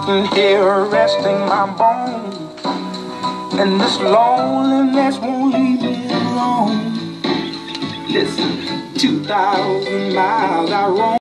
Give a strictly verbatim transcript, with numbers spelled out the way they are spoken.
here resting my bones, and this loneliness won't leave me alone. Listen, two thousand miles I roam.